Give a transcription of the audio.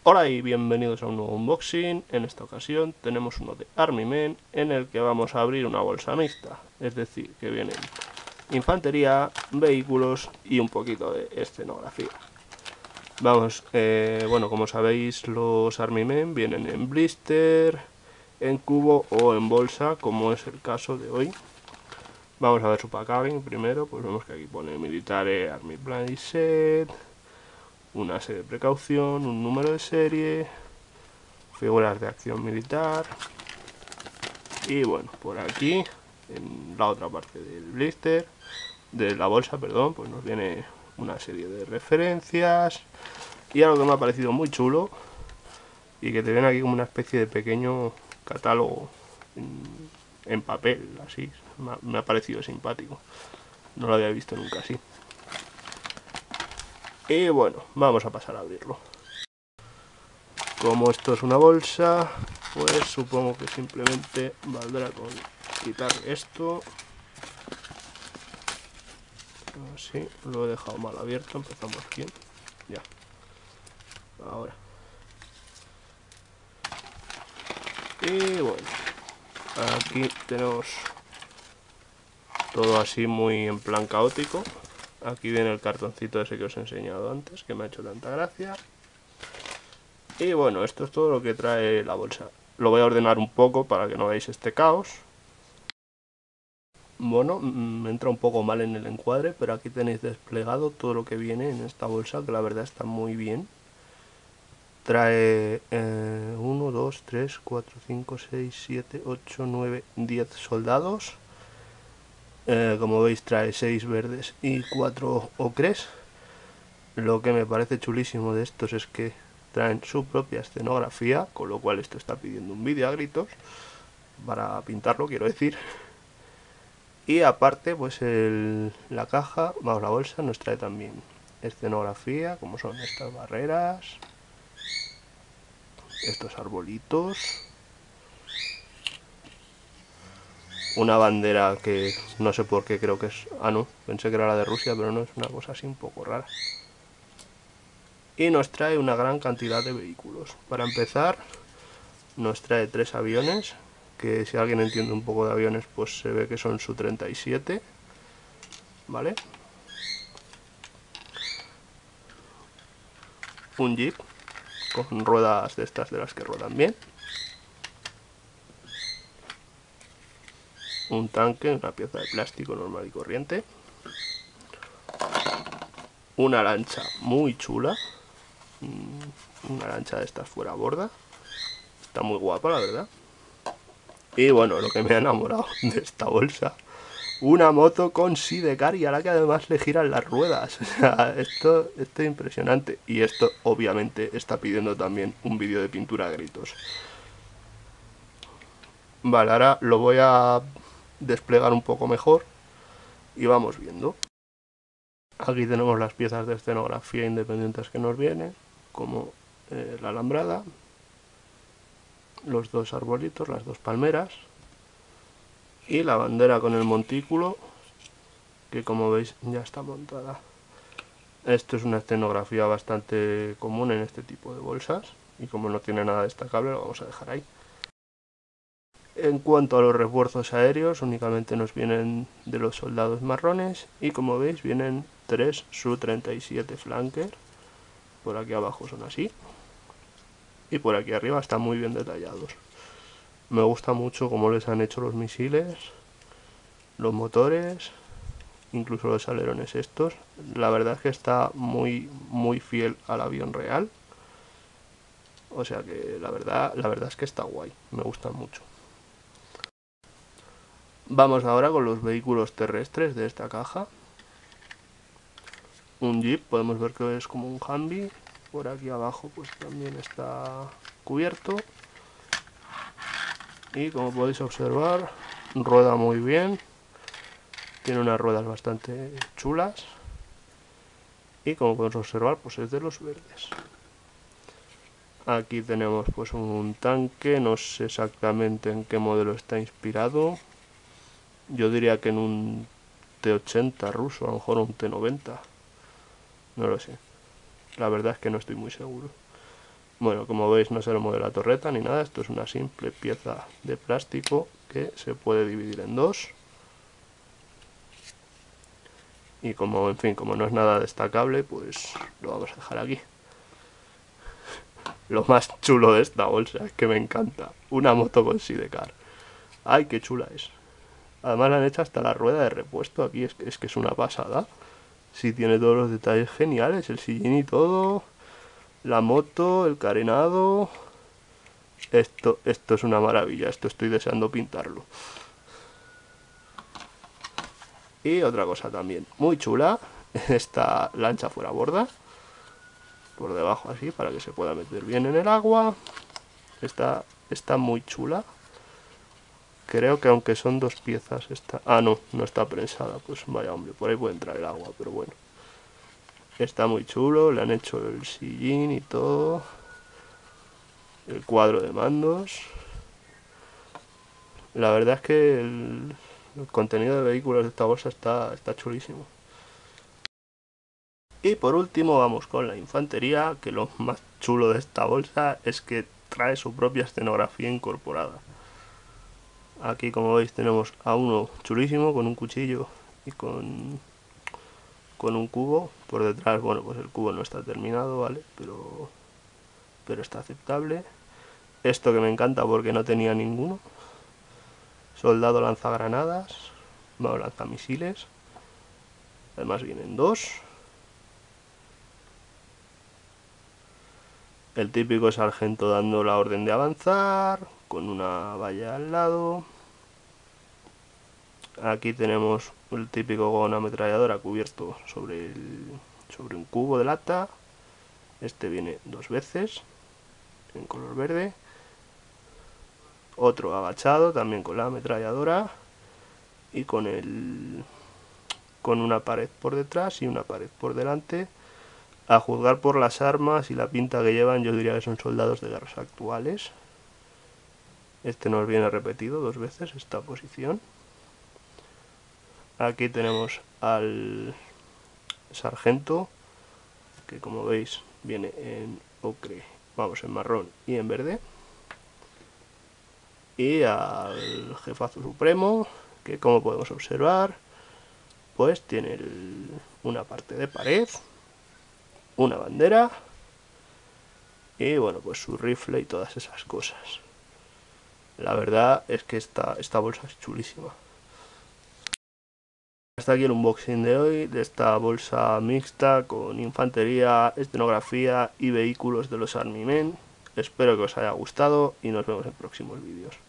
Hola y bienvenidos a un nuevo unboxing. En esta ocasión tenemos uno de Army Men en el que vamos a abrir una bolsa mixta, es decir, que vienen infantería, vehículos y un poquito de escenografía. Vamos, bueno, como sabéis, los Army Men vienen en blister, en cubo o en bolsa, como es el caso de hoy. Vamos a ver su packaging primero. Pues vemos que aquí pone Militare Army Playset, una serie de precaución, un número de serie, figuras de acción militar. Y bueno, por aquí, en la otra parte del blister, de la bolsa, perdón, pues nos viene una serie de referencias y algo que me ha parecido muy chulo y que te viene aquí como una especie de pequeño catálogo en papel, así. Me ha parecido simpático, no lo había visto nunca así. Y bueno, vamos a pasar a abrirlo. Como esto es una bolsa, pues supongo que simplemente valdrá con quitar esto. Así, lo he dejado mal abierto, empezamos bien. Ya. Ahora. Y bueno, aquí tenemos todo así muy en plan caótico. Aquí viene el cartoncito ese que os he enseñado antes, que me ha hecho tanta gracia. Y bueno, esto es todo lo que trae la bolsa. Lo voy a ordenar un poco para que no veáis este caos. Bueno, me entra un poco mal en el encuadre, pero aquí tenéis desplegado todo lo que viene en esta bolsa, que la verdad está muy bien. Trae 1, 2, 3, 4, 5, 6, 7, 8, 9, 10 soldados. Como veis trae 6 verdes y 4 ocres. Lo que me parece chulísimo de estos es que traen su propia escenografía, con lo cual esto está pidiendo un vídeo a gritos para pintarlo, quiero decir. Y aparte, pues la caja, vamos, la bolsa nos trae también escenografía, como son estas barreras, estos arbolitos, una bandera que no sé por qué, creo que es... Ah, no, pensé que era la de Rusia, pero no, es una cosa así un poco rara. Y nos trae una gran cantidad de vehículos. Para empezar, nos trae 3 aviones, que si alguien entiende un poco de aviones, pues se ve que son Su-37, ¿vale? Un jeep con ruedas de estas de las que ruedan bien. Un tanque, una pieza de plástico normal y corriente. Una lancha muy chula, una lancha de estas fuera borda. Está muy guapa, la verdad. Y bueno, lo que me ha enamorado de esta bolsa, una moto con sidecar y a la que además le giran las ruedas. O sea, esto es impresionante. Y esto obviamente está pidiendo también un vídeo de pintura a gritos. Vale, ahora lo voy a desplegar un poco mejor y vamos viendo. Aquí tenemos las piezas de escenografía independientes que nos vienen, como la alambrada, los 2 arbolitos, las 2 palmeras y la bandera con el montículo, que como veis ya está montada. Esto es una escenografía bastante común en este tipo de bolsas y como no tiene nada destacable lo vamos a dejar ahí. En cuanto a los refuerzos aéreos, únicamente nos vienen de los soldados marrones y como veis vienen 3 Su-37 Flanker. Por aquí abajo son así y por aquí arriba están muy bien detallados. Me gusta mucho cómo les han hecho los misiles, los motores, incluso los alerones estos. La verdad es que está muy fiel al avión real. O sea que la verdad es que está guay, me gusta mucho. Vamos ahora con los vehículos terrestres de esta caja. Un jeep, podemos ver que es como un Humvee. Por aquí abajo pues también está cubierto. Y como podéis observar, rueda muy bien. Tiene unas ruedas bastante chulas. Y como podemos observar, pues es de los verdes. Aquí tenemos pues un tanque, no sé exactamente en qué modelo está inspirado. Yo diría que en un T-80 ruso, a lo mejor un T-90. No lo sé. La verdad es que no estoy muy seguro. Bueno, como veis no se le mueve la torreta ni nada, esto es una simple pieza de plástico que se puede dividir en dos. Y como, en fin, como no es nada destacable, pues lo vamos a dejar aquí. Lo más chulo de esta bolsa es que me encanta. Una moto con sidecar. ¡Ay, qué chula es! Además le han hecho hasta la rueda de repuesto aquí, es que es una pasada. Sí, tiene todos los detalles geniales, el sillín y todo, la moto, el carenado. Esto es una maravilla, esto estoy deseando pintarlo. Y otra cosa también, muy chula, esta lancha fuera borda, por debajo así, para que se pueda meter bien en el agua. Está muy chula. Creo que aunque son dos piezas, está... Ah, no está prensada, pues vaya hombre, por ahí puede entrar el agua, pero bueno. Está muy chulo, le han hecho el sillín y todo. El cuadro de mandos. La verdad es que el contenido de vehículos de esta bolsa está chulísimo. Y por último vamos con la infantería, que lo más chulo de esta bolsa es que trae su propia escenografía incorporada. Aquí como veis tenemos a uno chulísimo con un cuchillo y con un cubo. Por detrás, bueno, pues el cubo no está terminado, ¿vale? Pero está aceptable. Esto que me encanta porque no tenía ninguno. Soldado lanzagranadas, bueno, lanzamisiles. Además vienen dos. El típico sargento dando la orden de avanzar, con una valla al lado. Aquí tenemos el típico con ametralladora cubierto sobre un cubo de lata. Este viene dos veces, en color verde. Otro agachado, también con la ametralladora. Y con una pared por detrás y una pared por delante. A juzgar por las armas y la pinta que llevan, yo diría que son soldados de guerras actuales. Este nos viene repetido dos veces, esta posición. Aquí tenemos al sargento, que como veis viene en ocre, en marrón y en verde. Y al jefazo supremo, que como podemos observar, pues tiene una parte de pared, una bandera y bueno, pues su rifle y todas esas cosas. La verdad es que esta bolsa es chulísima. Hasta aquí el unboxing de hoy de esta bolsa mixta con infantería, escenografía y vehículos de los Army Men. Espero que os haya gustado y nos vemos en próximos vídeos.